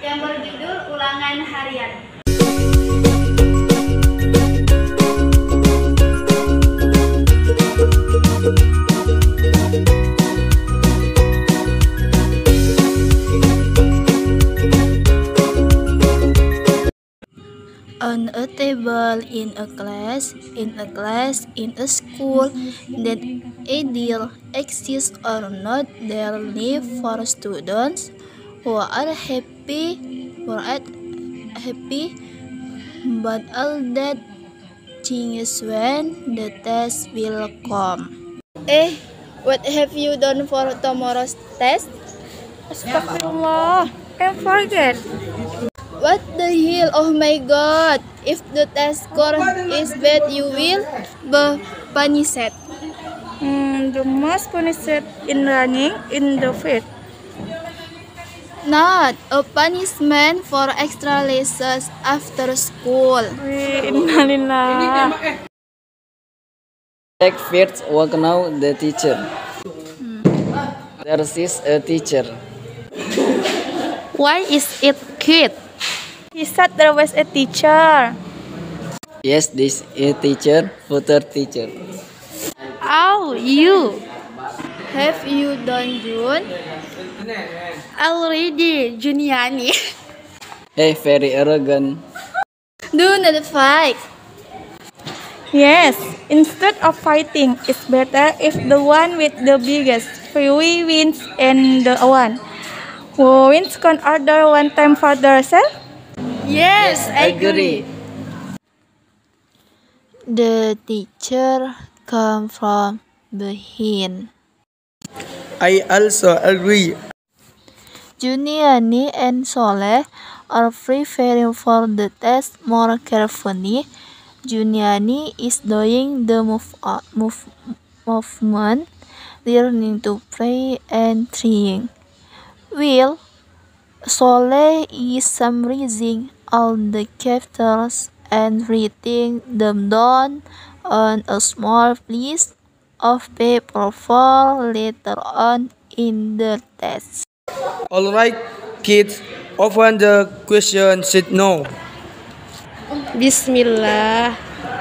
yang berjudul Ulangan Harian. On a table, in a class, in a school, that ideal exists or not, there live for students who are happy, but all that changes when the test will come. What have you done for tomorrow's test? Astagfirullah, I forget. What the hell? Oh my god! If the test score is bad, you will be punished. The most punished in running in the field. Not a punishment for extra lessons after school. Innalillah. Take first walk now the teacher. There is a teacher. Why is it cute? He said there was a teacher. Yes, this is teacher, future teacher. Oh, you. Have you done June? Already, Juniani. Hey, very arrogant. Do not fight. Yes, instead of fighting, it's better if the one with the biggest view wins and the one who wins can order one time for themselves. Yes, I agree. The teacher come from behind. I also agree. Juniani and Soleh are preparing for the test more carefully. Juniani is doing the movement, learning to play and trying. While Soleh is summarizing all the chapters and writing them down on a small piece of paper for later on in the test. Alright, kids, open the question sheet now. Bismillah.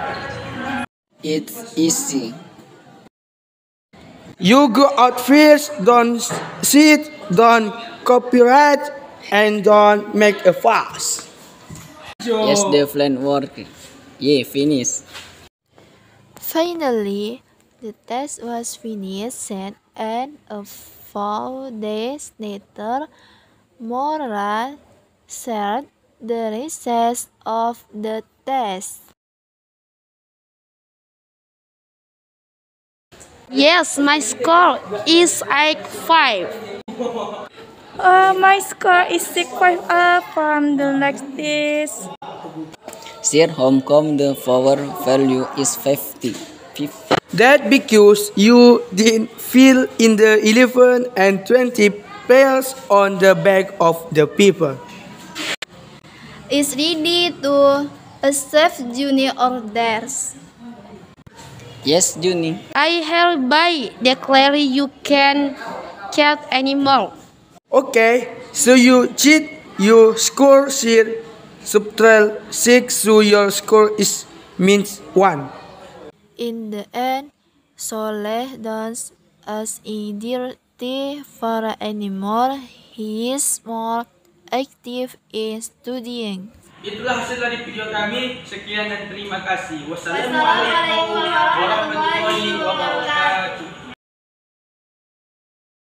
It's easy. You go out first, don't sit, don't copyright, and don't make a fuss. Yes, the plan work. Yeah, finish. Finally, the test was finished and a few days later, Mora shared the results of the test. Yes, my score is 5. My score is 6.5 from the next test. Here, home come the power value is 50. That because you didn't fill in the 11 and 20 pairs on the back of the paper. Is ready to accept junior orders. Yes, Juni. I hereby declare you can cheat anymore. Okay, so you cheat, you score sheet, subtract 6, so your score is means 1. In the end, Soleh doesn't as dirty for anymore. He is more active in studying. Itulah hasil dari video kami. Sekian dan terima kasih. Wassalamualaikum warahmatullahi wabarakatuh.